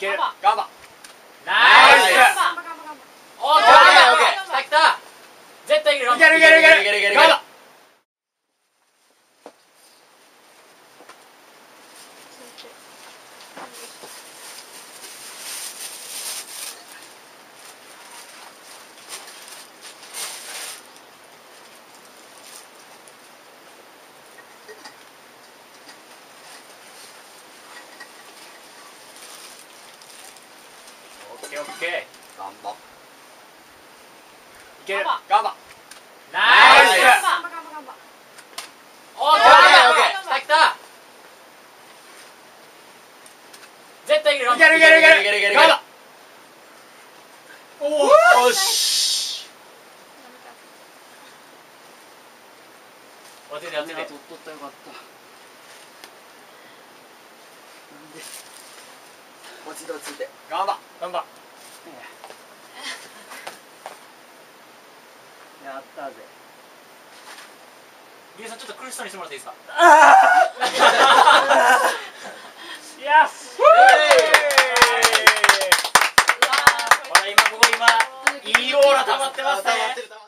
ける。 ガンバ。 ナイス。オッケーオッケー。来た来た。絶対いけるよ。 いけるいけるいけるいけるいける。ガンバ。 オッケーオッケー。 ガンバ。 いける。 ガンバ。 ナイス。オッケーオッケー。来た来た。絶対いけるよ。 いけるいけるいけるいけるいける。ガンバ。おお。よし。 落ちて落ちて。 取っとったらよかった。なんで。落ちて落ちて。ガンバ。 ガンバ。 やったぜ。 リュウさんちょっと苦しそうにしてもらっていいですか。 イエス。 ほら今ここ今いいオーラ溜まってますね。